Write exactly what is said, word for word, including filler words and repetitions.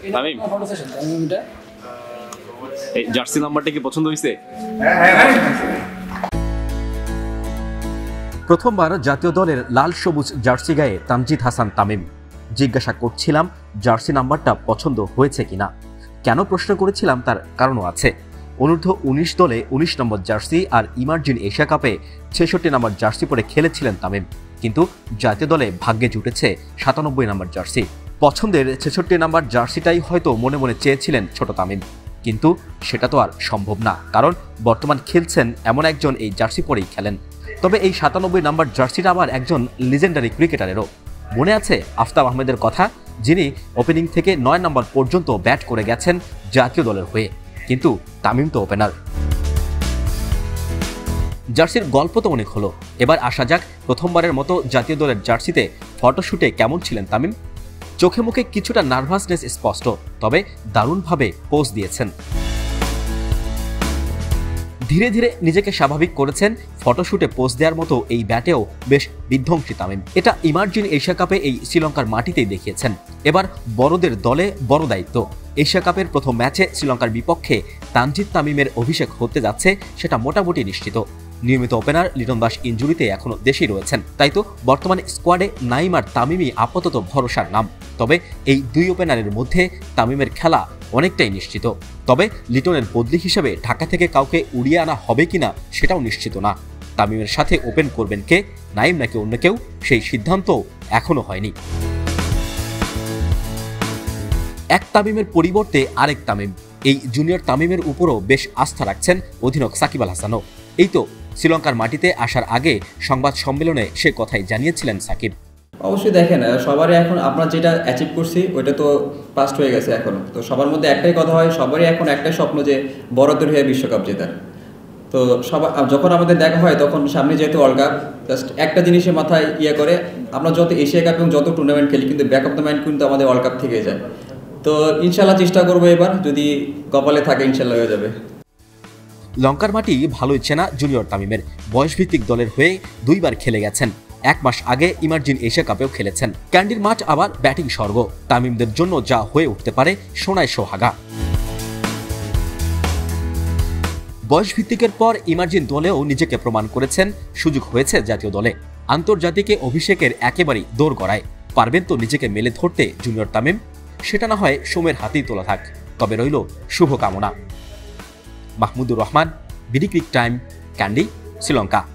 তামিম, এই জার্সি নাম্বারটা কি পছন্দ হয়েছে? প্রথমবার জাতীয় দলের লাল সবুজ জার্সি গায়ে তানজিদ হাসান তামিম। জিজ্ঞাসা করছিলাম জার্সি নাম্বারটা পছন্দ হয়েছে কিনা। কেন প্রশ্ন করেছিলাম তার কারণও আছে। অনূর্ধ্ব উনিশ দলে উনিশ নম্বর জার্সি আর ইমার্জিন এশিয়া কাপে ছেষট্টি নম্বর জার্সি পরে খেলেছিলেন তামিম, কিন্তু জাতীয় দলে ভাগ্যে জুটেছে সাতানব্বই নম্বর জার্সি। পছন্দের ছেষট্টি নম্বর জার্সিটাই হয়তো মনে মনে চেয়েছিলেন ছোট তামিম, কিন্তু সেটা তো আর সম্ভব না, কারণ বর্তমান খেলছেন এমন একজন এই জার্সি পরেই খেলেন। তবে এই সাতানব্বই নম্বর জার্সিটা আবার একজন লিজেন্ডারি ক্রিকেটারেরও। মনে আছে আফতাব আহমেদের কথা, যিনি ওপেনিং থেকে নয় নম্বর পর্যন্ত ব্যাট করে গেছেন জাতীয় দলের হয়ে, কিন্তু তামিম তো ওপেনার। জার্সির গল্প তো অনেক হলো, এবার আসা যাক প্রথমবারের মতো জাতীয় দলের জার্সিতে ফটোশুটে কেমন ছিলেন তামিম। চোখে মুখে কিছুটা নার্ভাসনেস স্পষ্ট, তবে দারুণভাবে পোজ দিয়েছেন। ধীরে ধীরে নিজেকে স্বাভাবিক করেছেন। ফটোশুটে পোজ দেওয়ার মতো এই ব্যাটেও বেশ বিধ্বংসী তামিম। এটা ইমার্জিন এশিয়া কাপে এই শ্রীলঙ্কার মাটিতেই দেখিয়েছেন। এবার বড়দের দলে বড় দায়িত্ব। এশিয়া কাপের প্রথম ম্যাচে শ্রীলঙ্কার বিপক্ষে তানজিদ তামিমের অভিষেক হতে যাচ্ছে সেটা মোটামুটি নিশ্চিত। নিয়মিত ওপেনার লিটন দাস ইনজুরিতে এখনো দেশেই রয়েছেন, তাই তো বর্তমানে স্কোয়াডে নাইম আর তামিমই আপাতত ভরসার নাম। তবে এই দুই ওপেনারের মধ্যে তামিমের খেলা অনেকটাই নিশ্চিত। তবে লিটনের বদলি হিসেবে ঢাকা থেকে কাউকে উড়িয়ে আনা হবে কিনা সেটাও নিশ্চিত না। তামিমের সাথে ওপেন করবেন কে, নাইম নাকি অন্য কেউ, সেই সিদ্ধান্ত এখনো হয়নি। এক তামিমের পরিবর্তে আরেক তামিম, এই জুনিয়র তামিমের উপরও বেশ আস্থা রাখছেন অধিনায়ক সাকিব আল হাসানও। এই তো শ্রীলঙ্কার মাটিতে আসার আগে সংবাদ সম্মেলনে সে কথাই জানিয়েছিলেন সাকিব। অবশ্যই দেখেন, সবারই এখন আমরা যেটা অ্যাচিভ করছি ওইটা তো পাস্ট হয়ে গেছে এখন। তো সবার মধ্যে একটাই কথা হয়, সবারই এখন একটাই স্বপ্ন যে বড়দের হয়ে বিশ্বকাপ জেতার। তো সবাই যখন আমাদের দেখা হয় তখন সামনে যেহেতু ওয়ার্ল্ড কাপ, জাস্ট একটা জিনিসের মাথায় ইয়ে করে আমরা যত এশিয়া কাপ এবং যত টুর্নামেন্ট খেলি, কিন্তু ব্যাক অফ দ্য মাইন্ড কিন্তু আমাদের ওয়ার্ল্ড কাপ থেকে যায়। তো ইনশাল্লাহ চেষ্টা করবো, এবার যদি কপালে থাকে ইনশাল্লাহ হয়ে যাবে। লঙ্কার মাটি ভালোই চেনা জুনিয়র তামিমের। বয়সভিত্তিক দলের হয়ে দুইবার খেলে গেছেন। এক মাস আগে ইমার্জিন এশিয়া কাপেও খেলেছেন। ক্যান্ডির মাঠ আবার ব্যাটিং স্বর্গ। তামিমদের জন্য যা হয়ে উঠতে পারে সোনায় সোহাগা। বয়সভিত্তিকের পর ইমার্জিন দলেও নিজেকে প্রমাণ করেছেন, সুযোগ হয়েছে জাতীয় দলে। আন্তর্জাতিকে অভিষেকের একেবারেই দৌড় গড়ায়। পারবেন তো নিজেকে মেলে ধরতে জুনিয়র তামিম? সেটা না হয় সোমের হাতেই তোলা থাক, তবে রইল শুভকামনা। Mahmudur Rahman, BD cric time, Kandy, Sri Lanka.